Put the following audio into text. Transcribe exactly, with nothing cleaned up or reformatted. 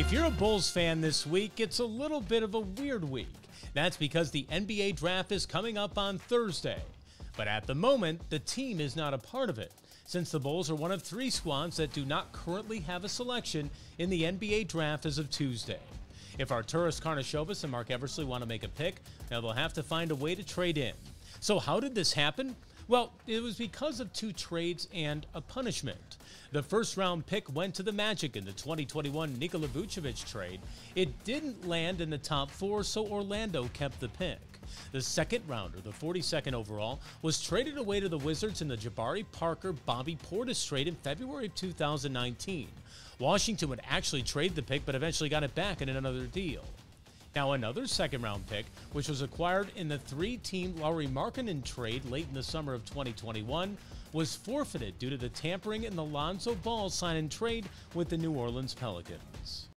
If you're a Bulls fan this week, it's a little bit of a weird week. That's because the N B A draft is coming up on Thursday. But at the moment, the team is not a part of it, since the Bulls are one of three squads that do not currently have a selection in the N B A draft as of Tuesday. If Arturas Karnisovas and Marc Eversley want to make a pick, now they'll have to find a way to trade in. So how did this happen? Well, it was because of two trades and a punishment. The first-round pick went to the Magic in the twenty twenty-one Nikola Vucevic trade. It didn't land in the top four, so Orlando kept the pick. The second rounder, the forty-second overall, was traded away to the Wizards in the Jabari Parker-Bobby Portis trade in February of two thousand nineteen. Washington would actually trade the pick, but eventually got it back in another deal. Now another second-round pick, which was acquired in the three-team Lauri Markkanen trade late in the summer of twenty twenty-one, was forfeited due to the tampering in the Lonzo Ball sign and trade with the New Orleans Pelicans.